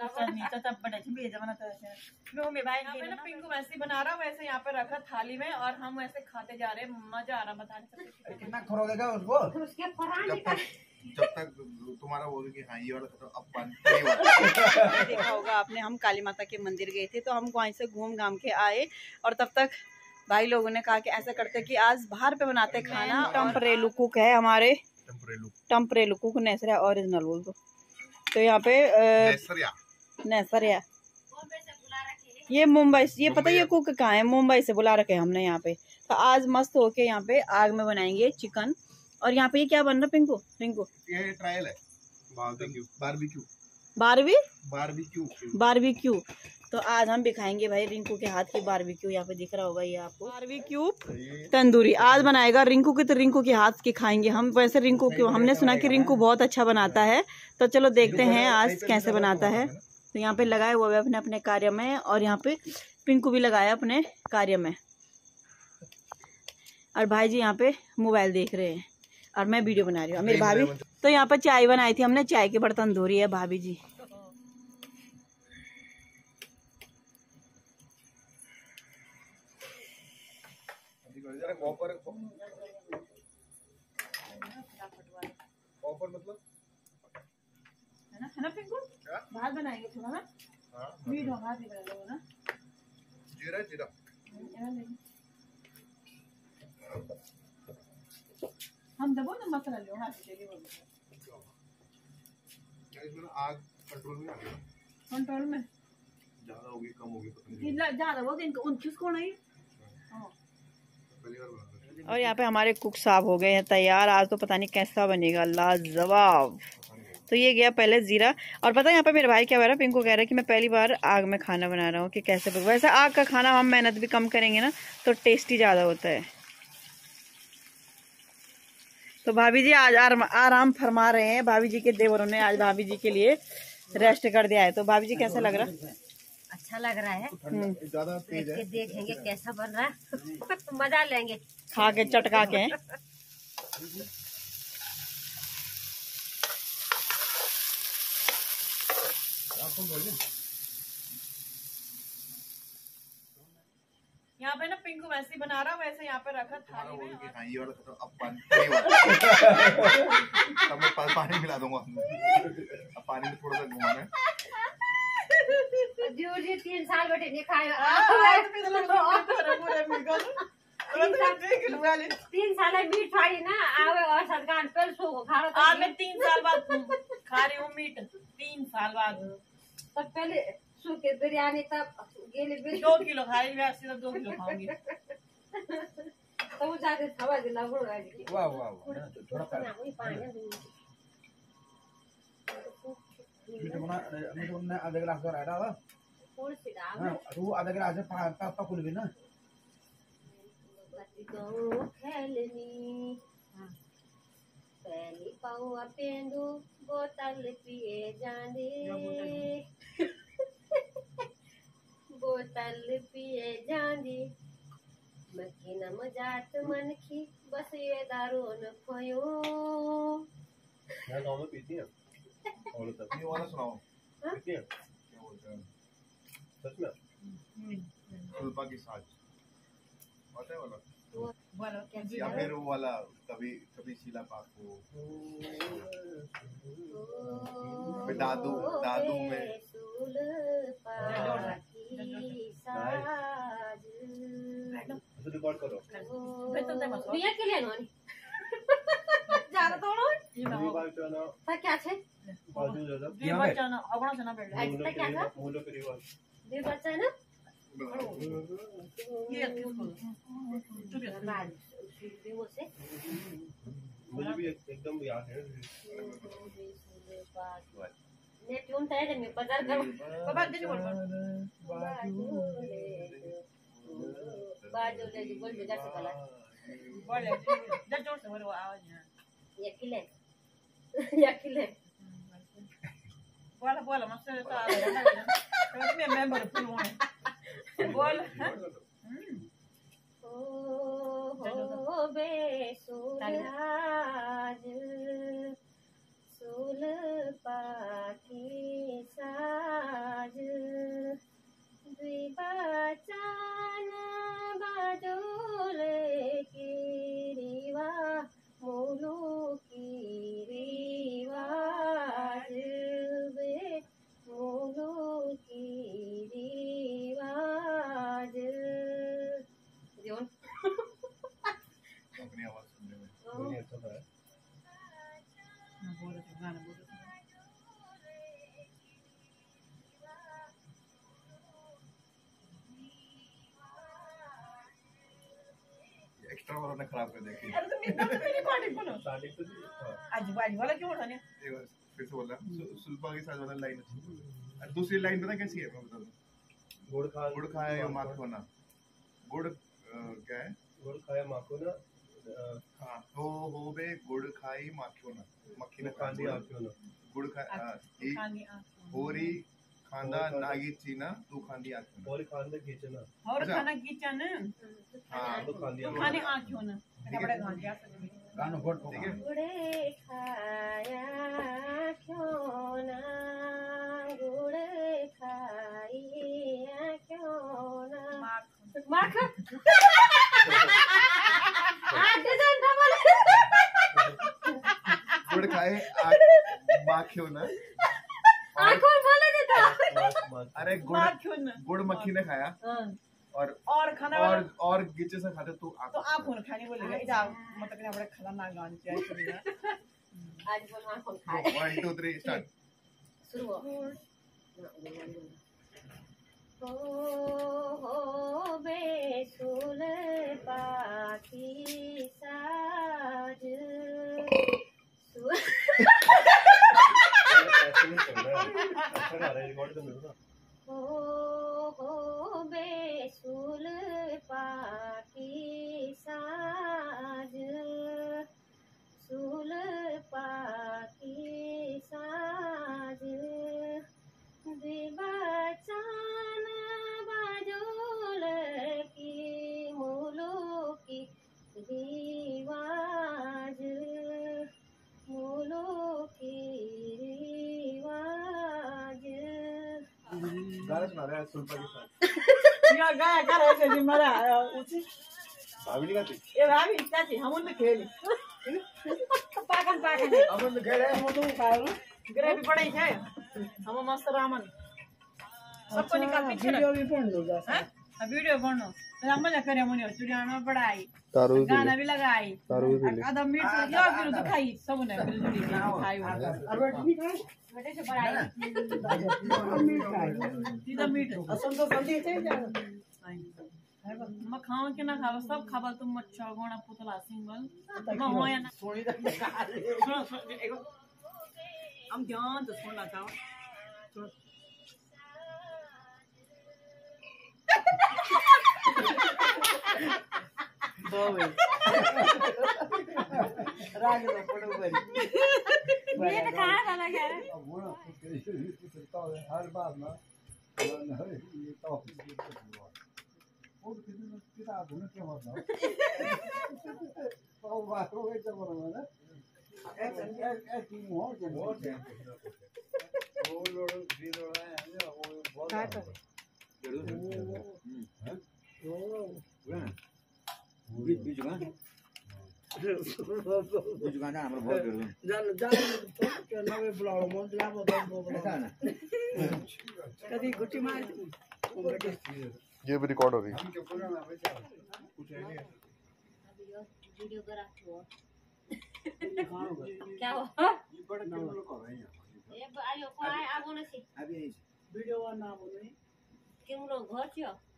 पिंकू वैसे बना रहा वैसे यहाँ पे रखा थाली में और हम वैसे खाते जा रहे हैं। मजा आ रहा बताने से। कितना खरोगेगा उसको जब तक तुम्हारा बोल कि हाँ ये वाला तो अब देखा होगा आपने, हम काली माता के मंदिर गए थे तो हम वहीं से घूम घाम के आए और तब तक भाई लोगों ने कहा कि ऐसा करते कि आज बाहर पे बनाते खाना। टम्परेलू कुक है हमारे, टम्परेलू कुक नेसरिया ओरिजिनल बोल दो। तो यहाँ पे नेसरिया ये मुंबई से, ये पता ये कुक कहाँ है, मुंबई से बुला रखे हमने यहाँ पे। तो आज मस्त होके यहाँ पे आग में बनाएंगे चिकन। और यहाँ पे ये क्या बन रहा पिंकू? रिंकू ये ट्रायल है, बारबेक्यू बारबेक्यू। तो आज हम भी खाएंगे भाई रिंकू के हाथ की बारबेक्यू। यहाँ पे दिख रहा होगा ये आपको, बारबेक्यू तंदूरी आज बनाएगा रिंकू की। तो रिंकू के हाथ की खाएंगे हम। वैसे रिंकू क्यों, हमने सुना कि रिंकू बहुत अच्छा बनाता है, तो चलो देखते हैं आज कैसे बनाता है। तो यहाँ पे लगाए हुए अपने अपने कार्य में और यहाँ पे पिंकू भी लगाया अपने कार्य में और भाई जी यहाँ पे मोबाइल देख रहे हैं और मैं वीडियो बना रही हूँ। मेरी भाभी तो यहाँ पर चाय बनाई थी हमने, चाय के बर्तन धो रही है भाभी जी। मतलब है ना पिंकू? भात बनाएंगे थोड़ा ना, मीट हो भात बना लो ना। जीरा हम दबो ना मसाला लो ना चलिए बोलो। इसमें आग कंट्रोल में आ गई, कंट्रोल में ज्यादा होगी कम होगी पता नहीं, ज्यादा होगी उन किसको नहीं। पहली बार बना रहा हूं। और यहाँ पे हमारे कुक साहब हो गए हैं तैयार। आज तो पता नहीं कैसा बनेगा, लाजवाब। तो ये गया पहले जीरा। और पता है यहाँ पे मेरे भाई क्या कह रहा है, पिंकू कह रहा है कि मैं पहली बार आग में खाना बना रहा हूँ कि कैसे। वैसे आग का खाना हम मेहनत भी कम करेंगे ना तो टेस्टी ज़्यादा होता है। तो भाभी जी आज आराम फरमा रहे हैं। भाभी जी के देवरों ने आज भाभी जी के लिए रेस्ट कर दिया है। तो भाभी जी कैसा लग रहा है? अच्छा लग रहा है, ज्यादा तेज है, देखेंगे कैसा बन रहा है। मजा लेंगे खा के चटका के। यहाँ पे ना पिंकू वैसे बना रहा वैसे यहाँ पे रखा थाली में। हाँ ये वाला तो अब मैं पानी मिला दूंगा, अब पानी में थोड़ा सा घुमाना है। जी 3 साल बैठे नहीं खाएगा। 3 साल मीट खाई ना आवे और सरकार पर सो खा रहा। आज मैं 3 साल बाद खा रही हूँ मीट, 3 साल बाद। तब पहले सूखे बिरयानी, तब 2 किलो खा रही, मैं सिर्फ 2 किलो खाऊंगी। तो वो जाके हवा दिला गुड़ गाड़ी। वाह वाह थोड़ा मीठा आधा गिलास कर आया था। कौन सी दाल? हां तू आधा गिलास से पापा कुल भी ना तो खेलनी पहली पाऊँ पेंदू बोतल पिए जाने, बोतल पिए जाने मक्खी न मजात मनखी बस ये दारू न खोयो। मैं गाँव में पीती है और ये वाला सुनाओ, पीती है क्या बोलते हैं सच में? सुल्पा की साज आता है वाला, या फिर वो वाला कभी कभी शीला पाक को दादू दादू में रिकॉर्ड करो भैया के लिए नोनी ज्यादा तोड़ो ता क्या छे बाजू ज्यादा ये बच्चा ना अपना से ना बैठ ता क्या था बोलो फिर रिवाज ये बच्चा है ना ये किसको बाद वो से मुझे भी एकदम याद है। ने ट्यून तय में बाजार करो बाबा दे बोल बाजू ले जी बोल जगह से कला बोल ले जोर से बोल आवाज है या किले बोला बोला मस्त है तो आ रहा है तो मैं मेंबर फुल हूं बोल ओ बेसुराज सूल पाकी सा एक्स्ट्रा वालों ने खराब कर दिया। अरे तो मेरी रिकॉर्डिंग बोलो स्टार्टिंग से आज वाला क्यों उठाने एक बार फिर से बोलना। सुल्पा के साथ वाला लाइन अच्छी। और दूसरी लाइन पता कैसी है मैं बता दूं। गुड़ खाया या माखोना। गुड़ क्या है? गुड़ खाया माखोना। हाँ हो बे गुड़ खाई माखोना। मक्खी ने खांदी आखोना। गुड़ खाया होरी खांदा नागी चीना तू खांदी आखोना। होरी खांदा खींचना और खाना किचन हाँ तो खांदी तू खाने आँखों ना बड़े खाने आ गाना बोल ठीक है। गुड़े खाया क्यों ना गुड़े खाइया क्यों ना माखन गुड़ खाए माखियो ना। कौन बोला देता? अरे गुड़ मक्खी ने खाया और खाना और गिचे से खाते तू तो आप कौन खाने बोलेगा इधर मतलब कि बड़े खाना ना गान चाहिए आज बोल कौन खाए 1 2 3 स्टार्ट। शुरू हो बेसुल पाखी साज हो बेसुल पाखी साज सुल पाखी साज दिवाचान बाजोल की मूलो की रिवाज मूलो की रिवाज गाना सुना रहा है सुल्पा के साथ। या गाया कर ऐसे जी मरा उसी भाभी नहीं गाती। ये भाभी चाची हम उन खेली पाकन अपन खेले हम तो खाओ ग्रेवी पड़े है हम मस्त रामन सबको निकाल पीछे वीडियो भी बन लो हां वीडियो बनो हम मजा करे मुनी स्टूडियो में पढ़ाई गाना भी लगाई आधा मीट या फिर तो खाई सब ने मिलजुली खाई बेटे से पढ़ाई सीधा मीट असम तो जल्दी से मैं खाऊं कि ना खावा सब खावा तुम मच्छा गोना पुतला सिंगल मैं हो या ना सोनी तक हम ध्यान से सुनना चाहो राग में पड़ो बरी ये तो कहां था लगा अब वो तो हर बात ना ये तो और कितने किताब होने क्या होता है वो बात हो गई जब ना ऐसी मोर के वो लोग भी लोग हैं वो बहुत जुगाना हाम्रो बहुत गर्नु जान के नवे बुलाउँ मन लामो गर्नु ना कभी गुटी मार ये भी रिकॉर्ड हो रही है। वीडियो करा क्या हो ये बड़ा केवल को है ये आयो कोई आगो न छी अभी वीडियो ना बोले केम लोग घर छियो